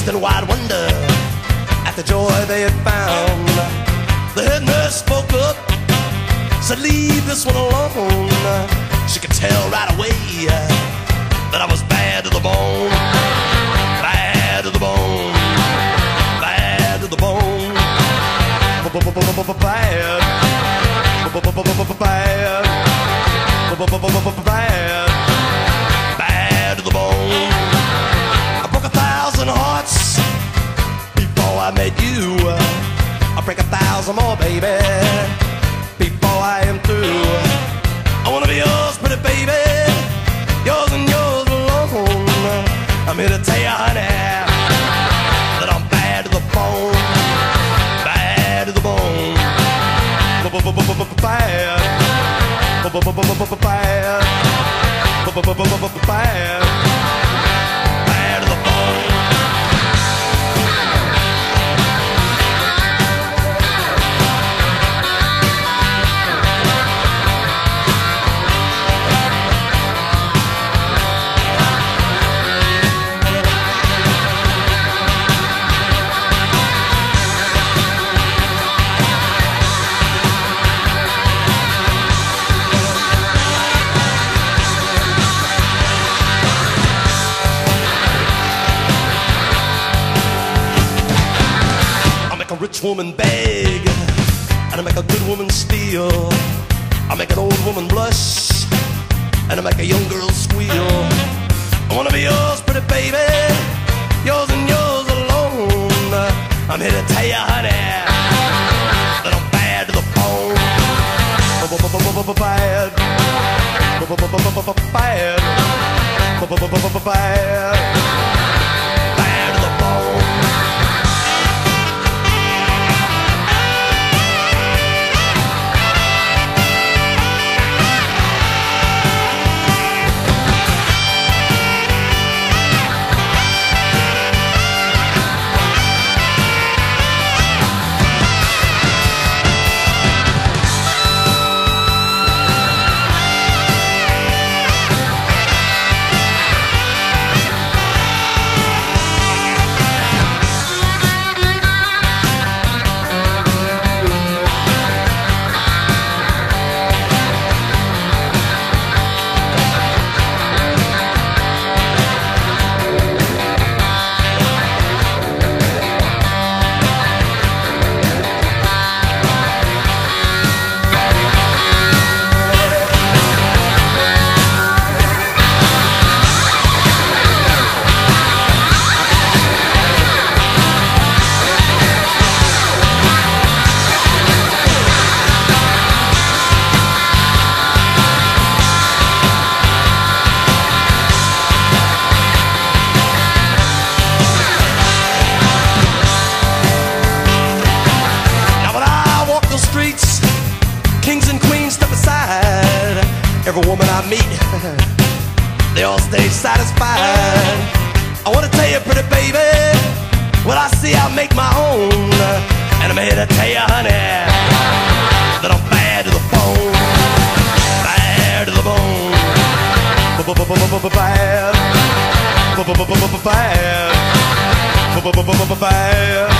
in wide wonder at the joy they had found. The head nurse spoke up, said, "Leave this one alone." She could tell right away that I was bad to the bone, bad to the bone, bad to the bone, bad, bad, bad to the bone. I broke 1,000 hearts before I met you. I'll break 1,000 more, baby, before I am through. I wanna be yours, pretty baby, yours and yours alone. I'm here to tell you, honey, that I'm bad to the bone, bad to the bone, bad, bad, bad, bad to the bone. A rich woman beg, and I make a good woman steal. I make an old woman blush, and I make a young girl squeal. I wanna be yours, pretty baby, yours and yours alone. I'm here to tell you, honey, that I'm bad to the bone, bad, bad, bad, bad to the bone. Kings and queens step aside. Every woman I meet, they all stay satisfied. I wanna tell you, pretty baby, what I see I make my own. And I'm here to tell you, honey, that I'm bad to the bone, bad to the bone, bad, bad, bad, bad.